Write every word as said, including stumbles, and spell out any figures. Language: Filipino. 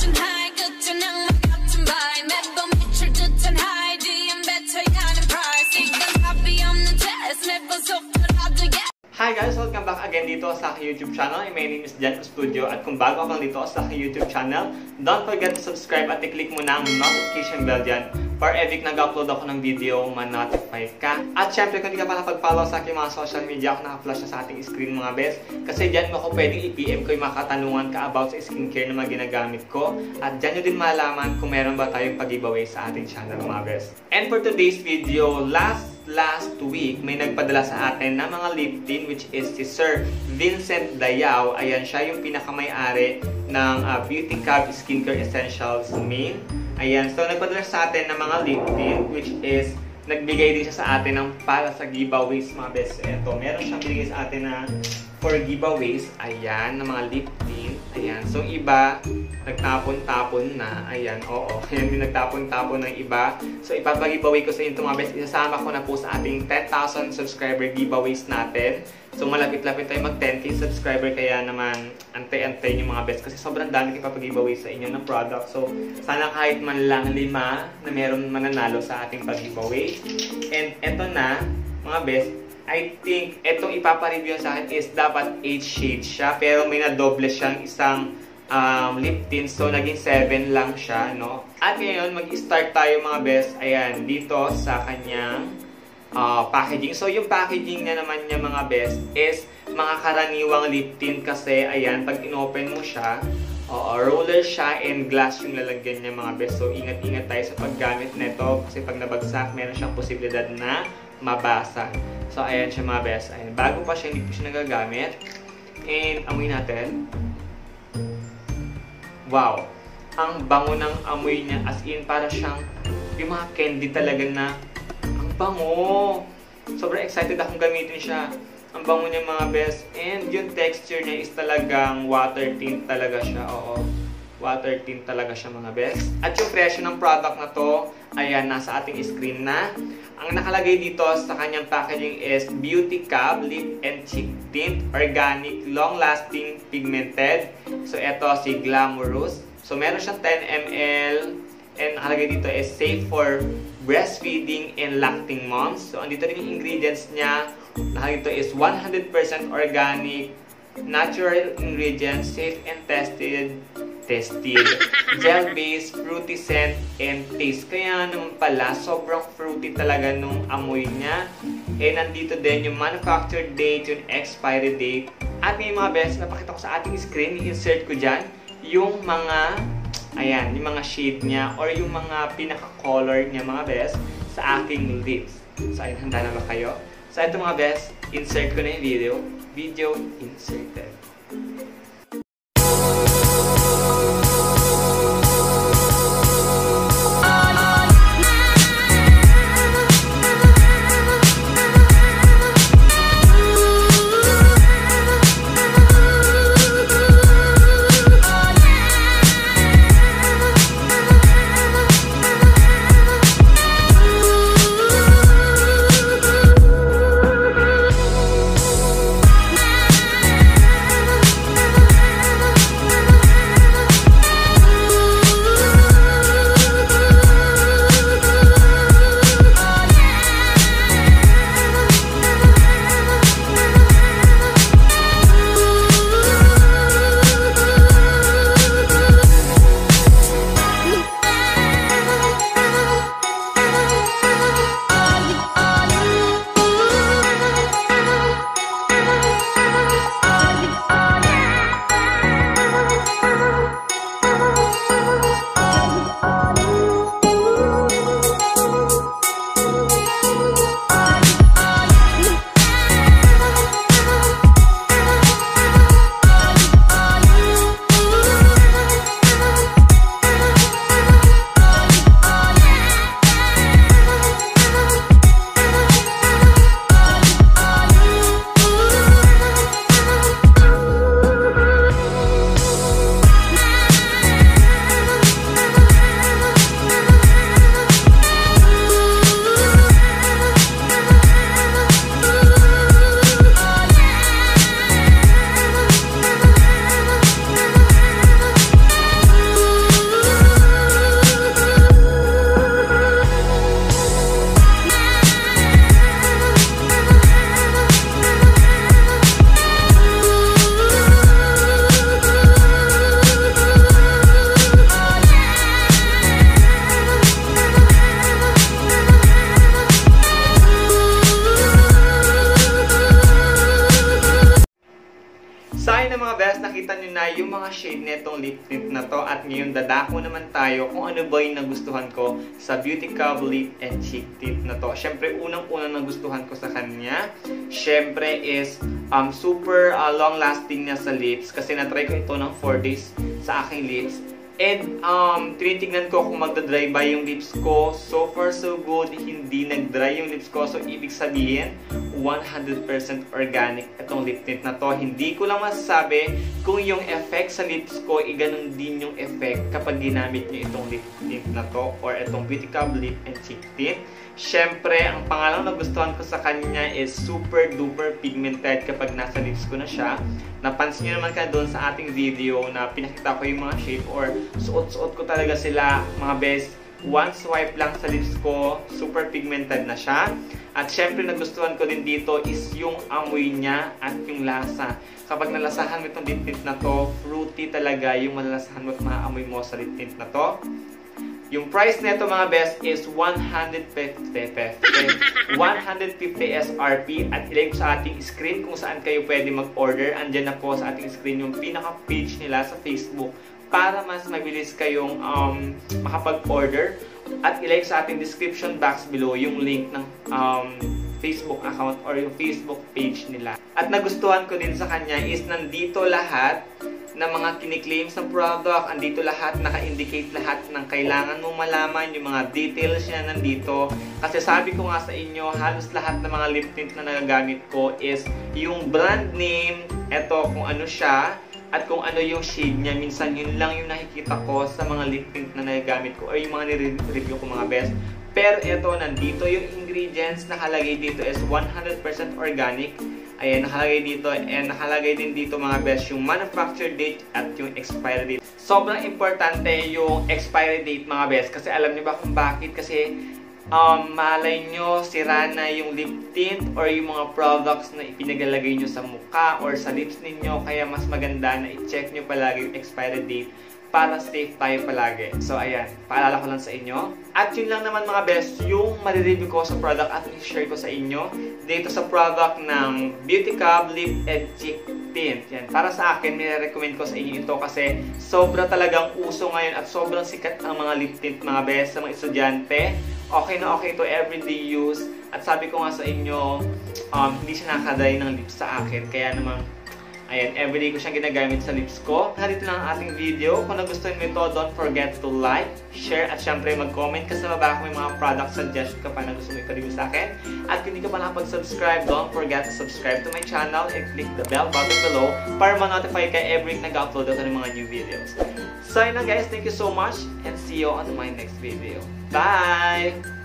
Hi guys! Welcome back again dito sa aking YouTube channel. My name is Jan Studio at kung bago ka lang dito sa aking YouTube channel, don't forget to subscribe at i-click mo na ang notification bell dyan para every nag-upload ako ng video, ma-notify ka. At syempre kung di ka pa napag-follow sa aking mga social media, ako naka-flash na sa ating screen mga best. Kasi dyan mo ako pwedeng i-P M ko yung mga katanungan ka about sa skincare na mga ginagamit ko. At dyan nyo din malaman kung meron ba tayong pag-giveaway sa ating channel mga best. And for today's video, last Last week, may nagpadala sa atin na mga lip tint which is si Sir Vincent Dayao. Ayan, siya yung pinakamay-ari ng uh, Beauty Cab Skincare Essentials main. Ayan, so nagpadala sa atin ng mga lip tint which is nagbigay din siya sa atin ng para sa giveaways mga best. Ito, meron siyang binigay sa atin na for giveaways. Ayan, ng mga lip tint. Ayan, so iba nagtapon-tapon na. Ayan, oo. Ayan din nagtapon-tapon ng iba. So, ipapag-giveaway ko sa inyo mga best. Isasama ko na po sa ating ten thousand subscriber giveaways natin. So, malapit-lapit tayo mag ten K subscriber. Kaya naman, antay-antay yung mga best. Kasi sobrang dami ipapag-giveaway sa inyo ng product. So, sana kahit man lang lima na meron mananalo sa ating pag-giveaway. And eto na, mga best. I think, etong ipapareview sa akin is dapat eight shades siya. Pero may na-doble siyang isang Um, lip tint. So, naging seven lang siya, no? At ngayon, mag-start tayo mga best, ayan, dito sa kanyang uh, packaging. So, yung packaging na naman niya mga best is mga karaniwang lip tint kasi, ayan, pag in-open mo siya, uh, roller siya and glass yung lalagyan niya mga best. So, ingat-ingat tayo sa paggamit nito kasi pag nabagsak, meron siyang posibilidad na mabasa. So, ayan siya mga best. Ayan, bago pa siya, hindi po siya nagagamit. And, amoy natin. Wow! Ang bango ng amoy niya. As in, para siyang yung mga candy talaga na ang bango! Sobrang excited akong gamitin siya. Ang bango niya mga best. And yung texture niya is talagang water tint talaga siya. Oo. Water tint talaga siya mga best. At yung presyo ng product na to, ayan, nasa ating screen na. Ang nakalagay dito sa kanyang packaging is Beauty Cab Lip and Cheek Tint, Organic, Long-Lasting, Pigmented. So, ito si Glamorous. So, meron siyang ten milliliters. And nakalagay dito is safe for breastfeeding and lacting moms. So, andito rin yung ingredients niya. Nakalagay dito is one hundred percent organic, natural ingredients, safe and tested. Tested. Gel-based, fruity scent, and taste. Kaya naman pala, sobrang fruity talaga nung amoy niya. And nandito din yung manufactured date, yung expiry date. At ngayon mga best, napakita ko sa ating screen, i-insert ko dyan yung mga, ayan, yung mga shade niya or yung mga pinaka-color niya mga best sa aking lips. So, ayun, handa na ba kayo? So, ito mga best, insert ko na yung video. Video inserted. mga shade nitong lip tint na to. At ngayon dadako naman tayo kung ano ba yung nagustuhan ko sa Beauty Cub Lip and Cheek Tint na to. Syempre, unang-unang nagustuhan ko sa kanya, syempre is um, super uh, long-lasting niya sa lips. Kasi na-try ko ito ng four days sa aking lips. And um, tinitignan ko kung magda-dry ba yung lips ko. So far so good, hindi nag-dry yung lips ko. So ibig sabihin, one hundred percent organic itong lip tint na to. Hindi ko lang masasabi kung yung effect sa lips ko, i ganun din yung effect kapag ginamit nyo itong lip tint na to or itong Beauty Cub Lip and Cheek Tint. Syempre, ang pangalang nagustuhan ko sa kanya is super duper pigmented kapag nasa lips ko na siya. Napansin nyo naman ka doon sa ating video na pinakita ko yung mga shape or suot-suot ko talaga sila, mga best. One swipe lang sa lips ko, super pigmented na siya. At syempre, nagustuhan ko din dito is yung amoy niya at yung lasa. Kapag nalasahan mo itong lip tint na to, fruity talaga yung malalasahan mo at maamoy mo sa lip tint na to. Yung price nito mga best is one hundred fifty S R P at ilagay ko sa ating screen kung saan kayo pwede mag-order. Andyan na po sa ating screen yung pinaka-page nila sa Facebook para mas mabilis kayong um, makapag-order. At ilagay sa ating description box below yung link ng um, Facebook account or yung Facebook page nila. At nagustuhan ko din sa kanya is nandito lahat na mga kiniklaim sa product, andito lahat, naka-indicate lahat ng kailangan mong malaman, yung mga details niya nandito. Kasi sabi ko nga sa inyo, halos lahat ng mga lip tint na nagagamit ko is yung brand name, eto kung ano siya, at kung ano yung shade niya. Minsan yun lang yung nakikita ko sa mga lip tint na nagagamit ko, or yung mga nire-review ko mga best. Pero ito, nandito yung ingredients, nakalagay dito is one hundred percent organic. Ayan, nakalagay dito, and nakalagay din dito mga best yung manufacture date at yung expiry date. Sobrang importante yung expiry date mga best, kasi alam niyo ba kung bakit? Kasi um, malay nyo, sira na yung lip tint or yung mga products na ipinagalagay nyo sa mukha or sa lips ninyo, kaya mas maganda na i-check nyo palagi yung expiry date para safe tayo palagi. So ayan, paalala ko lang sa inyo. At yun lang naman mga best, yung marireview ko sa product at i-share ko sa inyo dito sa product ng Beauty Cub Lip and Cheek Tint. Yan, para sa akin, nire-recommend ko sa inyo ito kasi sobra talagang uso ngayon at sobrang sikat ang mga lip tint mga best sa mga estudyante. Okay na okay to everyday use. At sabi ko nga sa inyo, um, hindi siya nakadry ng lips sa akin. Kaya naman, ayan, everyday ko siyang ginagamit sa lips ko. Dito lang ang ating video. Kung nagustuhan mo ito, don't forget to like, share, at syempre mag-comment ka sa baba kung may mga product suggestion ka pa na gusto mo i-review sa akin. At kung hindi ka pa nakapag-subscribe, don't forget to subscribe to my channel and click the bell button below para ma-notify ka every week nag-upload ako ng mga new videos. So yun lang guys, thank you so much and see you on my next video. Bye!